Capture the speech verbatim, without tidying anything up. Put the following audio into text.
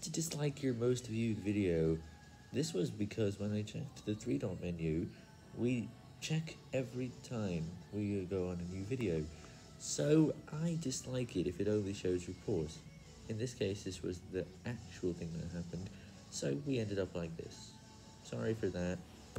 to dislike your most viewed video. This was because when I checked the three dot menu, we check every time we go on a new video. So I dislike it if it only shows reports. In this case, this was the actual thing that happened, so we ended up like this. Sorry for that.